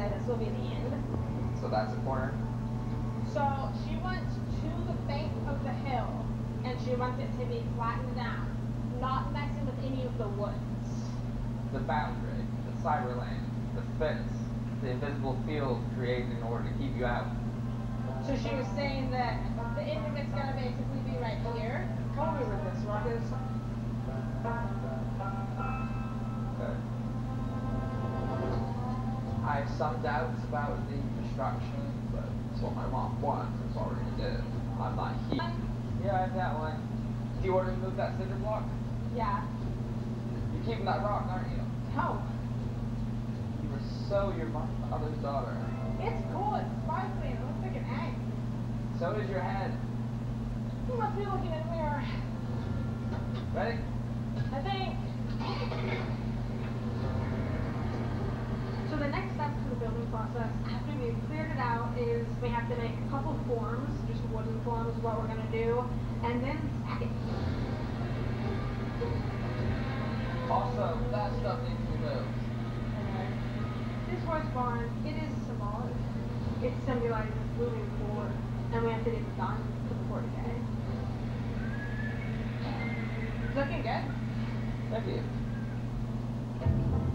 say this will be the end. So that's a corner? So she wants to the bank of the hill, and she wants it to be flattened down, not messing with any of the woods. The boundary, the cyberland, the fence, the invisible field created in order to keep you out. So she was saying that the end of it's gonna basically be right here. Help me with this, Ruckus. Okay. I have some doubts about the construction, but it's what my mom wants. It's already did. I'm not here. Yeah, I have that one. Do you want to move that cinder block? Yeah. You're keeping that rock, aren't you? No. You were so your mother's daughter. It's cool. It's sparkling. It looks like an egg. So is your head. You must be looking in a mirror. Ready? I think. So the next step to the building process, after we've cleared it out, is we have to make a couple forms, just wooden forms, what we're going to do, and then stack it. Also, that stuff needs to be moved. This horse barn, it is symbolic. It symbolizes moving forward, and we have to get it done before today. It's looking good. Thank you.